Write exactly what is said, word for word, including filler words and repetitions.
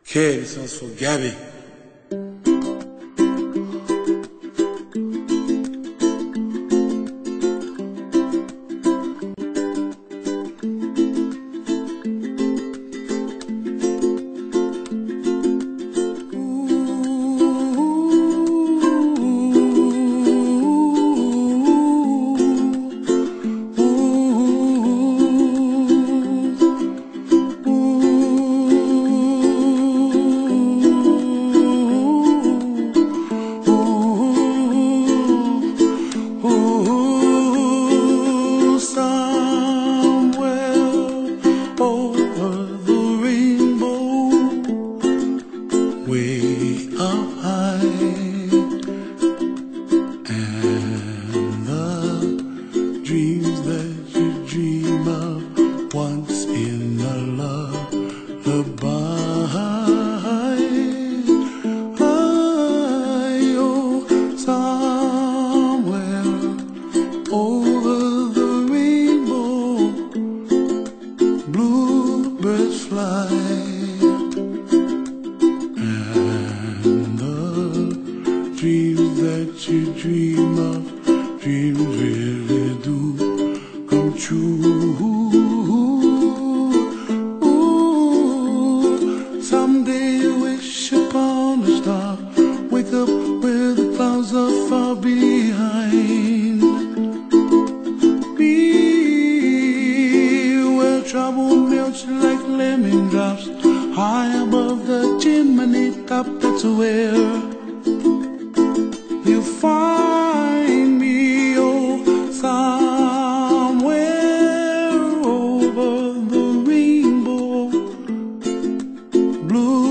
Okay, this one's for Gabby. Way up high, and the dreams that you dream of once in a lullaby. Oh, somewhere over the rainbow, bluebirds fly. Dreams that you dream of, dreams really do come true. Ooh, someday you wish upon a star, wake up where the clouds are far behind. Be where trouble melts like lemon drops, high above the chimney top. That's where you find me, oh, somewhere over the rainbow, blue.